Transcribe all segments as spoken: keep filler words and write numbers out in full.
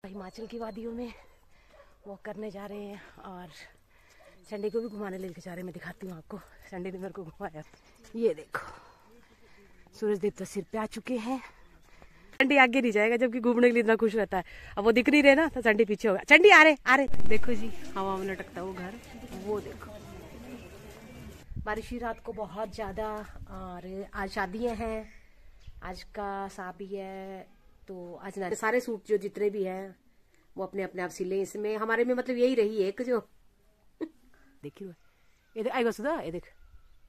हिमाचल की वादियों में वॉक करने जा रहे हैं और संडे को भी घुमाने लेके जा रहे हैं। मैं दिखाती हूँ आपको, संडे ने मेरे को घुमाया। ये देखो सूरज देवता सिर पे आ चुके हैं। चंडी आगे नहीं जाएगा जबकि घूमने के लिए इतना खुश रहता है। अब वो दिख नहीं रहे ना तो चंडी पीछे होगा। चंडी आ रहे आ रहे देखो जी, हवा में लटकता वो घर, वो देखो। बारिश हुई रात को बहुत ज्यादा और आज शादियां हैं, आज का सा भी है। तो आज ना सारे सूट जो जितने भी हैं वो अपने अपने आप सिले। इसमें हमारे में मतलब यही रही एक जो देखिए ये देख आएगा सुधा, ये देख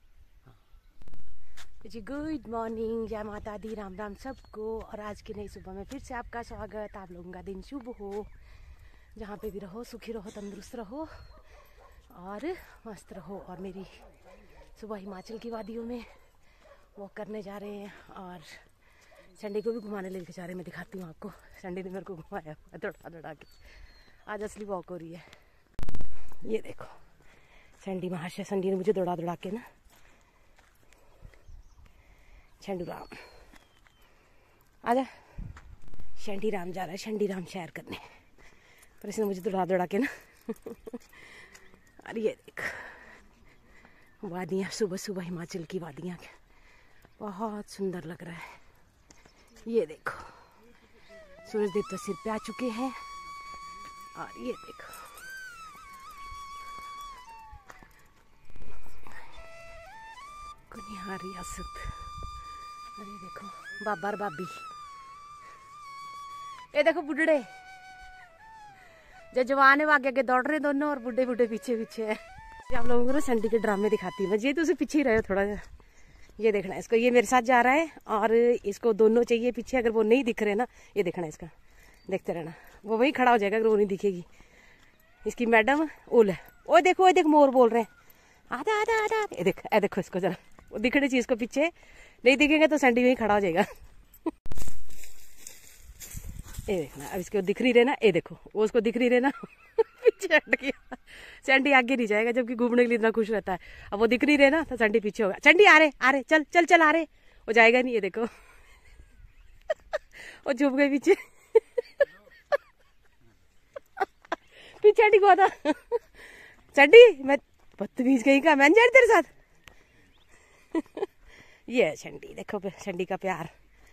जी। गुड मॉर्निंग, जय माता दी, राम राम सबको। और आज की नई सुबह में फिर से आपका स्वागत। आप लोगों का दिन शुभ हो, जहाँ पे भी रहो सुखी रहो, तंदुरुस्त रहो और मस्त रहो। और मेरी सुबह हिमाचल की वादियों में वॉक करने जा रहे हैं और संडे को भी घुमाने लेके जा रहे हैं। मैं दिखाती हूँ आपको, संडे ने मेरे को घुमाया दौड़ा दौड़ा के। आज असली वॉक हो रही है। ये देखो संडी महाशय, संडी ने मुझे दौड़ा दौड़ा के ना, शंडू राम आजा, शंडी राम जा रहा है शंडी राम शहर करने, पर इसने मुझे दौड़ा दौड़ा के ना और ये देख वादियाँ, सुबह सुबह हिमाचल की वादियाँ बहुत सुंदर लग रहा है। ये देखो सूरज देवता सिर पे आ चुके हैं और ये देखो कुनिहार रियासत। अरे देखो बाबा और बाबी, ये देखो बुढ़ड़े जो जवान है वो आगे आगे दौड़ रहे दोनों और बुढ़े बुढ़े पीछे पीछे है। आप लोगों को ना संडे के ड्रामे दिखाती हूँ मैं। ये तो उसे पीछे ही रहे हो थोड़ा, ये देखना इसको, ये मेरे साथ जा रहा है और इसको दोनों चाहिए पीछे। अगर वो नहीं दिख रहे ना, ये देखना इसका, देखते रहना, वो वहीं खड़ा हो जाएगा अगर वो नहीं दिखेगी। इसकी मैडम ओल है। ओ देखो ओ देख मोर बोल रहे हैं, आधा आधा आधा। ये देख ए देखो इसको जरा, वो दिखने चाहिए इसको, पीछे नहीं दिखेंगे तो संडे वहीं खड़ा हो जाएगा। ये देखना अब इसको दिख नहीं रहे ना, ये देखो वो उसको दिख नहीं रहे ना पीछे हट गया। चंडी आगे नहीं जाएगा जबकि घूमने के लिए इतना खुश रहता है। अब वो दिख नहीं रहे ना तो चंडी पीछे होगा। चंडी आ रहे आ रहे चल चल चल आ रहे, वो जाएगा नहीं। ये देखो वो छुप गए पीछे पीछे हटी हुआ था। चंडी मैं बदतमीज गई का, मैं जाए तेरे साथ। ये है चंडी, देखो चंडी का प्यार।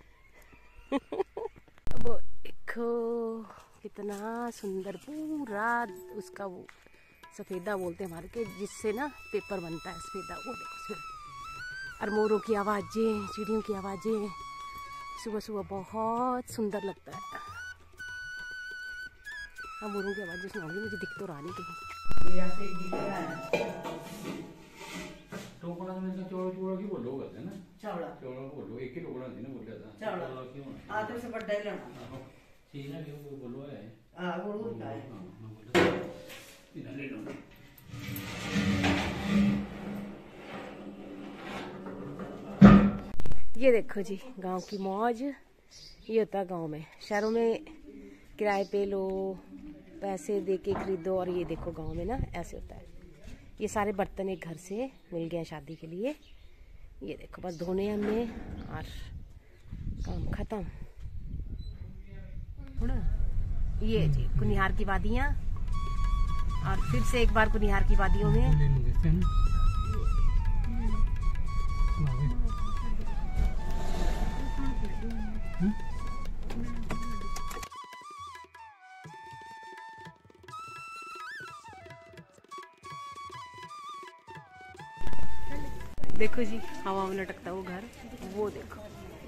वो देखो कितना सुंदर पूरा उसका वो सफेदा बोलते हैं हमारे के, जिससे ना पेपर बनता है सफेदा। वो देखो और मोरों की आवाजें, चिड़ियों की आवाजें सुबह सुबह बहुत सुंदर लगता है। हाँ मोरों की आवाजें सुनाऊंगी, मुझे दिख तो रहा नहीं कहीं। टोकना में चौड़ा चौड़ा की बोलो कहते हैं ना, चावड़ा चौड़ा बोलो, एक ही टोकना नहीं ना बोला था। चावड़ा क्यों आते से बड़ा ही लेना ठीक है, वो बोलो है हां गुड़ गुड़ का है। हां हां बोलो इधर ले लो। ये देखो जी गांव की मौज, ये होता है गांव में। शहरों में किराए पे लो, पैसे दे के खरीदो, और ये देखो गांव में ना ऐसे होता है। ये सारे बर्तन एक घर से मिल गए शादी के लिए। ये देखो बस धोने हमने और काम खत्म। ये जी कुनिहार की वादियाँ, और फिर से एक बार कुनिहार की वादियों में देखो जी हवा में लटकता वो घर, वो देखो।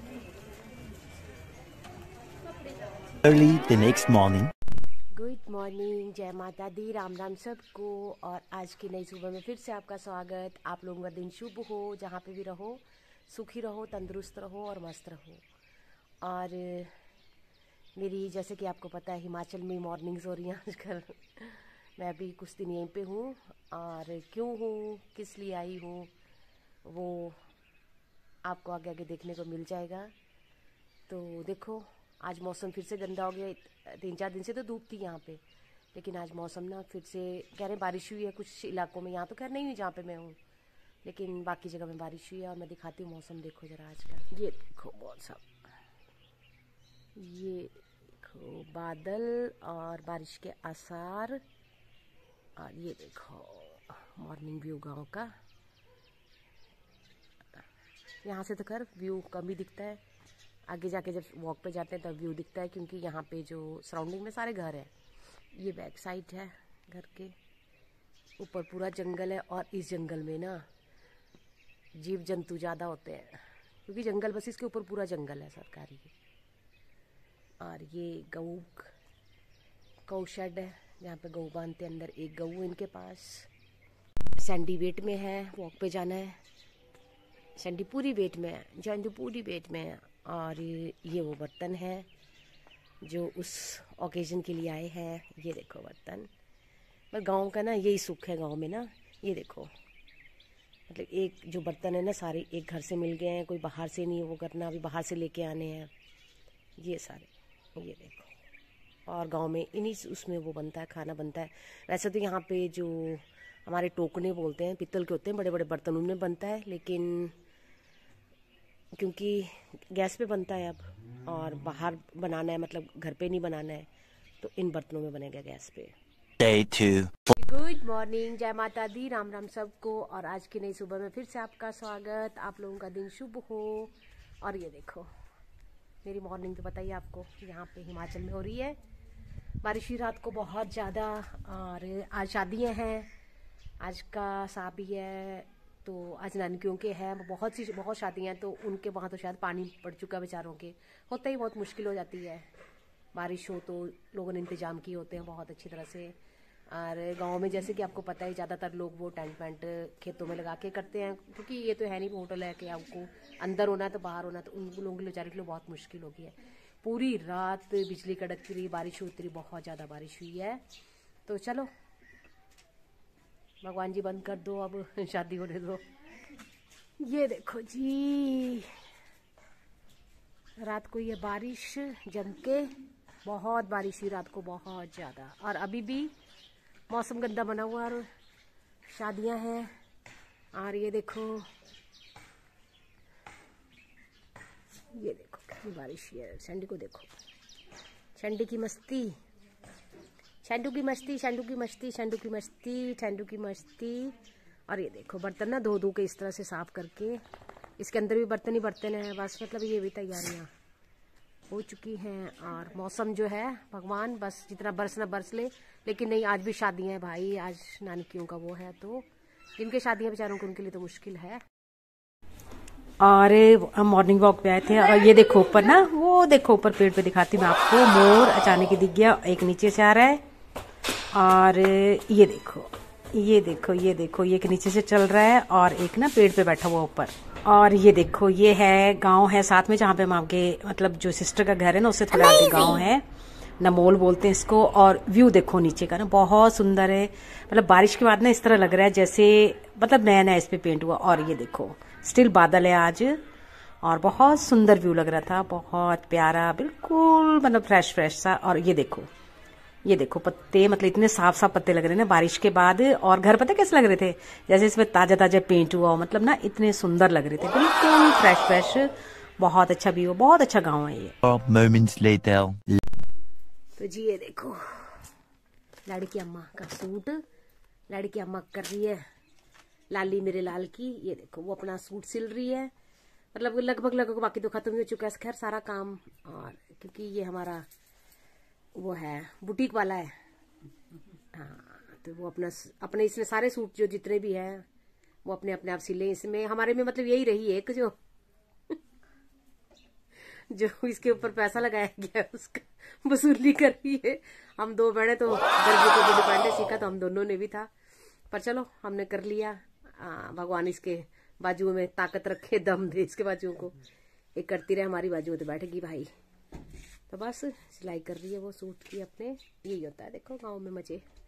Early the next morning. Good morning, जय माता दी, राम राम सबको। और आज की नई सुबह में फिर से आपका स्वागत। आप लोगों का दिन शुभ हो, जहाँ पे भी रहो सुखी रहो, तंदुरुस्त रहो और मस्त रहो। और मेरी जैसे कि आपको पता है हिमाचल में मॉर्निंग्स हो रही हैं आजकल। मैं अभी कुछ दिन यहीं पे हूँ, और क्यों हूँ, किस लिए आई हूँ, वो आपको आगे आगे देखने को मिल जाएगा। तो देखो आज मौसम फिर से गंदा हो गया। तीन चार दिन से तो धूप थी यहाँ पे, लेकिन आज मौसम ना फिर से कह रहे बारिश हुई है कुछ इलाकों में। यहाँ तो खैर नहीं हुई जहाँ पे मैं हूँ, लेकिन बाकी जगह में बारिश हुई है। और मैं दिखाती हूँ मौसम, देखो जरा आज का। ये देखो बहुत सा, ये देखो देखो बादल और बारिश के आसार। और ये देखो मॉर्निंग व्यू गांव का। यहाँ से तो खैर व्यू कम ही दिखता है, आगे जाके जब वॉक पे जाते हैं तब व्यू दिखता है, क्योंकि यहाँ पे जो सराउंडिंग में सारे घर हैं। ये बैक साइड है घर के, ऊपर पूरा जंगल है। और इस जंगल में ना जीव जंतु ज़्यादा होते हैं, क्योंकि जंगल बस इसके ऊपर पूरा जंगल है सरकारी। और ये गऊ गऊ शेड है जहाँ पे गऊ बांधते हैं। अंदर एक गऊ इनके पास। सैंडी वेट में है, वॉक पे जाना है। सैंडी पूरी वेट में है, जंजू पूरी वेट में है। और ये, ये वो बर्तन है जो उस ओकेजन के लिए आए हैं। ये देखो बर्तन। पर गांव का ना यही सुख है गांव में ना। ये देखो मतलब एक जो बर्तन है ना सारे एक घर से मिल गए हैं, कोई बाहर से नहीं वो करना, अभी बाहर से लेके आने हैं ये सारे। ये देखो और गांव में इन्हीं उसमें वो बनता है, खाना बनता है। वैसे तो यहाँ पे जो हमारे टोकने बोलते हैं, पित्तल के होते हैं, बड़े बड़े बर्तन उनमें बनता है, लेकिन क्योंकि गैस पे बनता है अब और बाहर बनाना है, मतलब घर पे नहीं बनाना है, तो इन बर्तनों में बनेगा गैस पे। Day two. गुड मॉर्निंग, जय माता दी, राम राम सबको। और आज की नई सुबह में फिर से आपका स्वागत। आप लोगों का दिन शुभ हो। और ये देखो मेरी मॉर्निंग तो बताइए आपको, यहाँ पे हिमाचल में हो रही है बारिश हुई रात को बहुत ज़्यादा। और आज शादियाँ हैं, आज का साहब भी है, तो आज नानकियों के हैं, बहुत सी बहुत शादियाँ हैं, तो उनके वहाँ तो शायद पानी पड़ चुका बेचारों के। होता ही बहुत मुश्किल हो जाती है, बारिश हो तो लोगों ने इंतज़ाम किए होते हैं बहुत अच्छी तरह से। और गांव में जैसे कि आपको पता है ज़्यादातर लोग वो टेंट वेंट खेतों में लगा के करते हैं, क्योंकि ये तो है नहीं होटल है कि आपको अंदर होना है तो बाहर होना है, तो उन लोगों के बेचारे के लिए बहुत मुश्किल हो गई है। पूरी रात बिजली कड़कती रही, बारिश होती रही, बहुत ज़्यादा बारिश हुई है। तो चलो भगवान जी बंद कर दो, अब शादी होने दो। ये देखो जी रात को ये बारिश जम के, बहुत बारिश हुई रात को बहुत ज़्यादा। और अभी भी मौसम गंदा बना हुआ और शादियां हैं। और ये देखो ये देखो कितनी बारिश हुई है। सैंडी को देखो, सैंडी की मस्ती, शैंडू की मस्ती, शैंडू की मस्ती, शैंडू की मस्ती, शैंडू की मस्ती। और ये देखो बर्तन ना धो धो के इस तरह से साफ करके, इसके अंदर भी बर्तन ही बर्तन है बस, मतलब ये भी तैयारियां हो चुकी हैं। और मौसम जो है भगवान बस जितना बरसना बरस ले, लेकिन नहीं आज भी शादियां हैं भाई, आज नानकियों का वो है, तो जिनके शादियां बेचारों को उनके लिए तो मुश्किल है। और हम मॉर्निंग वॉक पे आए थे और ये देखो ऊपर ना, वो देखो ऊपर पेड़ पे दिखाती हूँ मैं आपको, मोर अचानक ही दिख गया, एक नीचे से आ रहा है। और ये देखो ये देखो ये देखो ये एक नीचे से चल रहा है और एक ना पेड़ पे बैठा हुआ ऊपर। और ये देखो ये है गांव है साथ में, जहाँ पे हम आपके मतलब जो सिस्टर का घर है ना उससे थोड़ा आगे गांव है, नमोल बोलते हैं इसको। और व्यू देखो नीचे का ना बहुत सुंदर है, मतलब बारिश के बाद ना इस तरह लग रहा है जैसे मतलब नया नया इस पे पेंट हुआ। और ये देखो स्टिल बादल है आज और बहुत सुंदर व्यू लग रहा था, बहुत प्यारा, बिल्कुल मतलब फ्रेश फ्रेश सा। और ये देखो ये देखो पत्ते, मतलब इतने साफ साफ पत्ते लग रहे हैं ना बारिश के बाद। और घर पता कैसे लग रहे थे, जैसे इसमें ताजा ताजा पेंट हुआ हो, मतलब ना इतने सुंदर लग रहे थे, बिल्कुल फ्रेश फ्रेश। बहुत अच्छा व्यू, बहुत अच्छा गांव है ये। Moments later. तो जी ये देखो लड़की अम्मा का सूट, लड़की अम्मा कर रही है लाली मेरे लाल की। ये देखो वो अपना सूट सिल रही है, मतलब लगभग लगभग बाकी तो खत्म हो चुका है खैर सारा काम। और क्योंकि ये हमारा वो है बुटीक वाला है, हाँ, तो वो अपना अपने इसमें सारे सूट जो जितने भी हैं वो अपने अपने आप सिले। इसमें हमारे में मतलब यही रही एक जो जो इसके ऊपर पैसा लगाया गया उसका वसूली कर रही है। हम दो बहने तो दर्जी को भी डिपेंड है, सीखा तो हम दोनों ने भी था, पर चलो हमने कर लिया। आ, भगवान इसके बाजुओं में ताकत रखे, दम दे इसके बाजुओं को, एक करती रहे हमारी बाजुओं तो बैठेगी भाई। तो बस सिलाई कर रही है वो सूट की अपने, यही होता है देखो गाँव में मजे।